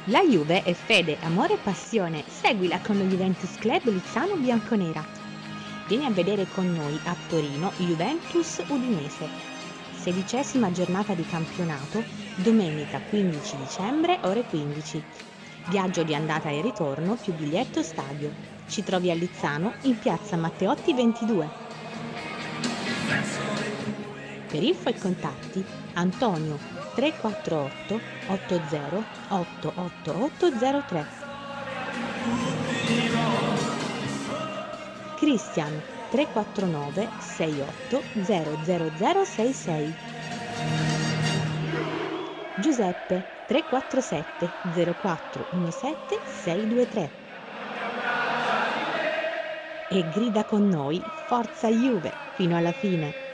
La Juve è fede, amore e passione. Seguila con lo Juventus Club Lizzano Bianconera. Vieni a vedere con noi a Torino Juventus Udinese. 16ª giornata di campionato, domenica 15 dicembre, ore 15. Viaggio di andata e ritorno più biglietto stadio. Ci trovi a Lizzano in piazza Matteotti 22. Per info e contatti Antonio 348 80 88803, Christian 349 68 00066, Giuseppe 347 04 17 623. E grida con noi Forza Juve fino alla fine.